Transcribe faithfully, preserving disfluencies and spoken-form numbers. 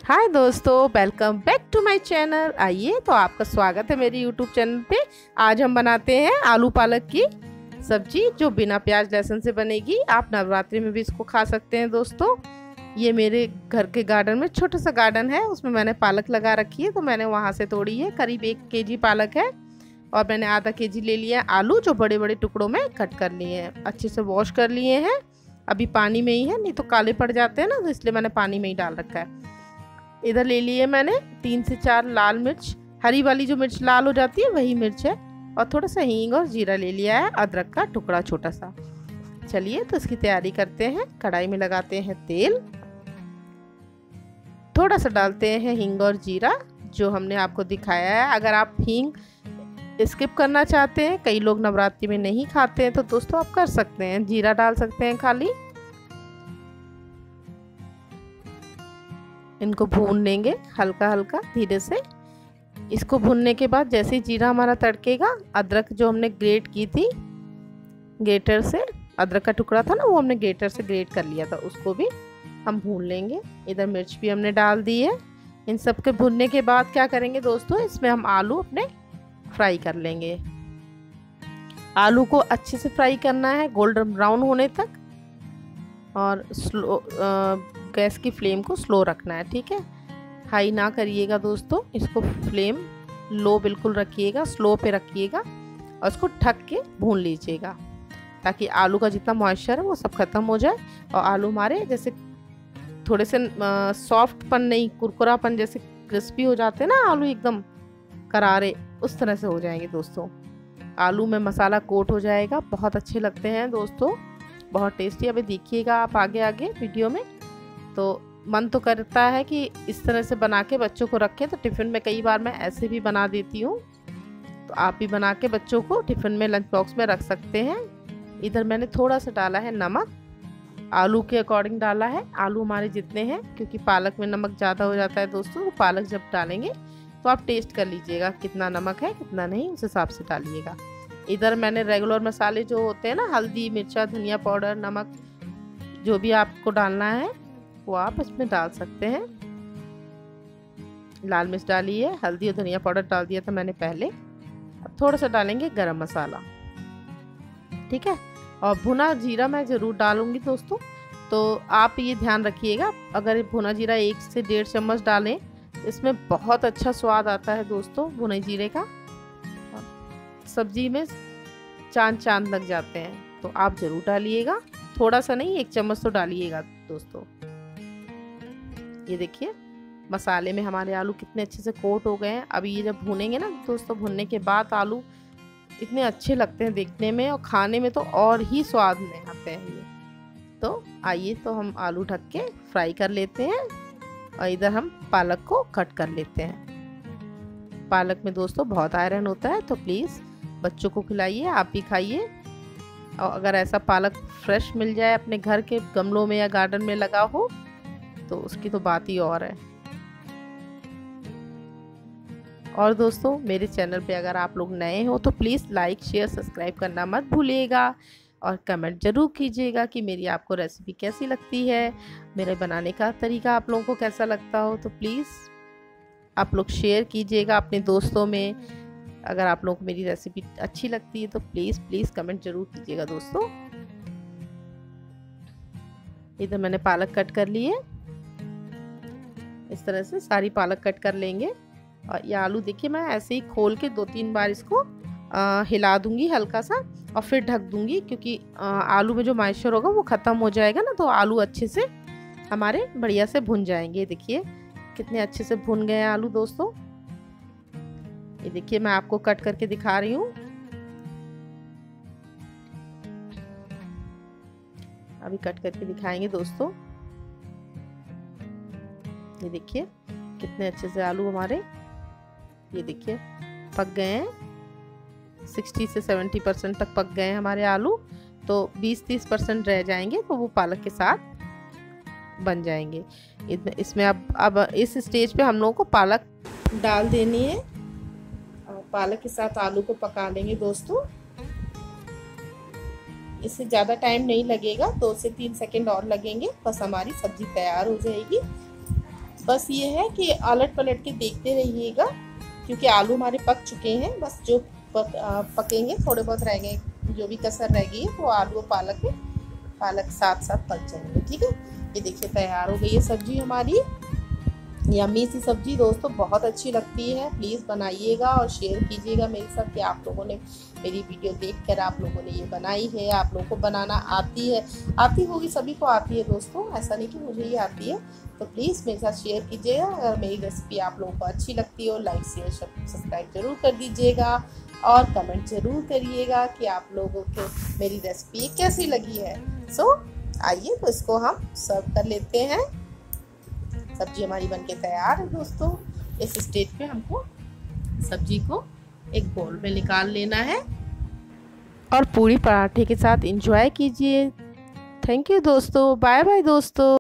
हाय दोस्तों, welcome back to my channel. आइए तो आपका स्वागत है मेरी यूट्यूब चैनल पे। आज हम बनाते हैं आलू पालक की सब्जी जो बिना प्याज लहसुन से बनेगी। आप नवरात्रि में भी इसको खा सकते हैं दोस्तों। ये मेरे घर के गार्डन में छोटा सा गार्डन है, उसमें मैंने पालक लगा रखी है, तो मैंने वहाँ से तोड़ी है। करीब एक के जी पालक है और मैंने आधा के जी ले लिया है आलू, जो बड़े बड़े टुकड़ों में कट कर लिए हैं। अच्छे से वॉश कर लिए हैं। अभी पानी में ही है, नहीं तो काले पड़ जाते हैं ना, तो इसलिए मैंने पानी में ही डाल रखा है। इधर ले लिए मैंने तीन से चार लाल मिर्च, हरी वाली जो मिर्च लाल हो जाती है वही मिर्च है, और थोड़ा सा हींग और जीरा ले लिया है, अदरक का टुकड़ा छोटा सा। चलिए तो इसकी तैयारी करते हैं। कढ़ाई में लगाते हैं तेल, थोड़ा सा डालते हैं हींग और जीरा जो हमने आपको दिखाया है। अगर आप हींग स्किप करना चाहते हैं, कई लोग नवरात्रि में नहीं खाते हैं, तो दोस्तों आप कर सकते हैं, जीरा डाल सकते हैं खाली। इनको भून लेंगे हल्का हल्का धीरे से। इसको भूनने के बाद जैसे ही जीरा हमारा तड़केगा, अदरक जो हमने ग्रेट की थी ग्रेटर से, अदरक का टुकड़ा था ना, वो हमने ग्रेटर से ग्रेट कर लिया था, उसको भी हम भून लेंगे। इधर मिर्च भी हमने डाल दी है। इन सब के भूनने के बाद क्या करेंगे दोस्तों, इसमें हम आलू अपने फ्राई कर लेंगे। आलू को अच्छे से फ्राई करना है, गोल्डन ब्राउन होने तक, और स्लो गैस की फ्लेम को स्लो रखना है, ठीक है। हाई ना करिएगा दोस्तों, इसको फ्लेम लो बिल्कुल रखिएगा, स्लो पे रखिएगा, और इसको ढक के भून लीजिएगा ताकि आलू का जितना मॉइस्चर है वो सब खत्म हो जाए, और आलू हमारे जैसे थोड़े से सॉफ्टपन नहीं, कुरकुरापन, जैसे क्रिस्पी हो जाते हैं ना आलू, एकदम करारे, उस तरह से हो जाएंगे दोस्तों। आलू में मसाला कोट हो जाएगा, बहुत अच्छे लगते हैं दोस्तों, बहुत टेस्टी। अभी देखिएगा आप आगे आगे वीडियो में, तो मन तो करता है कि इस तरह से बना के बच्चों को रखें। तो टिफ़िन में कई बार मैं ऐसे भी बना देती हूँ, तो आप भी बना के बच्चों को टिफ़िन में लंच बॉक्स में रख सकते हैं। इधर मैंने थोड़ा सा डाला है नमक, आलू के अकॉर्डिंग डाला है, आलू हमारे जितने हैं, क्योंकि पालक में नमक ज़्यादा हो जाता है दोस्तों। तो पालक जब डालेंगे तो आप टेस्ट कर लीजिएगा कितना नमक है कितना नहीं, उस हिसाब से डालिएगा। इधर मैंने रेगुलर मसाले जो होते हैं ना, हल्दी, मिर्चा, धनिया पाउडर, नमक, जो भी आपको डालना है वो आप इसमें डाल सकते हैं। लाल मिर्च डाली है, हल्दी और धनिया पाउडर डाल दिया था मैंने पहले। अब थोड़ा सा डालेंगे गरम मसाला, ठीक है। और भुना जीरा मैं ज़रूर डालूंगी दोस्तों, तो आप ये ध्यान रखिएगा, अगर भुना जीरा एक से डेढ़ चम्मच डालें, इसमें बहुत अच्छा स्वाद आता है दोस्तों भुने जीरे का। सब्जी में चांद चांद लग जाते हैं, तो आप ज़रूर डालिएगा, थोड़ा सा नहीं, एक चम्मच तो डालिएगा दोस्तों। ये देखिए मसाले में हमारे आलू कितने अच्छे से कोट हो गए हैं। अभी ये जब भूनेंगे ना दोस्तों, भुनने के बाद आलू इतने अच्छे लगते हैं देखने में, और खाने में तो और ही स्वाद में आते हैं ये। तो आइए तो हम आलू ढक के फ्राई कर लेते हैं, और इधर हम पालक को कट कर लेते हैं। पालक में दोस्तों बहुत आयरन होता है, तो प्लीज़ बच्चों को खिलाइए, आप भी खाइए। और अगर ऐसा पालक फ्रेश मिल जाए अपने घर के गमलों में या गार्डन में लगा हो, तो उसकी तो बात ही और है। और दोस्तों मेरे चैनल पे अगर आप लोग नए हो तो प्लीज़ लाइक, शेयर, सब्सक्राइब करना मत भूलिएगा, और कमेंट ज़रूर कीजिएगा कि मेरी आपको रेसिपी कैसी लगती है, मेरे बनाने का तरीका आप लोगों को कैसा लगता हो। तो प्लीज़ आप लोग शेयर कीजिएगा अपने दोस्तों में। अगर आप लोगों को मेरी रेसिपी अच्छी लगती है तो प्लीज़ प्लीज़ कमेंट ज़रूर कीजिएगा दोस्तों। इधर मैंने पालक कट कर ली है, इस तरह से सारी पालक कट कर लेंगे। और ये आलू देखिए, मैं ऐसे ही खोल के दो तीन बार इसको आ, हिला दूंगी हल्का सा, और फिर ढक दूंगी, क्योंकि आ, आलू में जो मॉइस्चर होगा वो ख़त्म हो जाएगा ना, तो आलू अच्छे से हमारे बढ़िया से भुन जाएंगे। देखिए कितने अच्छे से भुन गए आलू दोस्तों। ये देखिए मैं आपको कट करके दिखा रही हूँ। अभी कट करके दिखाएंगे दोस्तों। ये देखिए कितने अच्छे से आलू हमारे, ये देखिए पक गए हैं, साठ से सत्तर परसेंट तक पक गए हैं हमारे आलू। तो बीस तीस परसेंट रह जाएंगे, तो वो पालक के साथ बन जाएंगे। इसमें अब अब इस स्टेज पे हम लोगों को पालक डाल देनी है, और पालक के साथ आलू को पका लेंगे दोस्तों। इससे ज़्यादा टाइम नहीं लगेगा, दो से तीन सेकंड और लगेंगे, बस हमारी सब्जी तैयार हो जाएगी। बस ये है कि अलट पलट के देखते रहिएगा, क्योंकि आलू हमारे पक चुके हैं। बस जो पक, पकेंगे, थोड़े बहुत रह गए, जो भी कसर रह गई है वो आलू और पालक है, पालक साथ साथ पक जाएंगे। ठीक है, ये देखिए तैयार हो गई है सब्जी हमारी। यम्मी सी सब्जी दोस्तों, बहुत अच्छी लगती है। प्लीज़ बनाइएगा और शेयर कीजिएगा मेरे साथ कि आप लोगों ने मेरी वीडियो देखकर आप लोगों ने ये बनाई है, आप लोगों को बनाना आती है। आती होगी, सभी को आती है दोस्तों, ऐसा नहीं कि मुझे ही आती है। तो प्लीज़ मेरे साथ शेयर कीजिएगा। अगर मेरी रेसिपी आप लोगों को अच्छी लगती हो, लाइक शेयर सब्सक्राइब जरूर कर दीजिएगा और कमेंट ज़रूर करिएगा कि आप लोगों को मेरी रेसिपी कैसी लगी है। सो आइए, तो इसको हम सर्व कर लेते हैं। सब्जी हमारी बनके तैयार है दोस्तों। इस स्टेज पे हमको सब्जी को एक बोल में निकाल लेना है और पूरी पराठे के साथ एंजॉय कीजिए। थैंक यू दोस्तों, बाय बाय दोस्तों।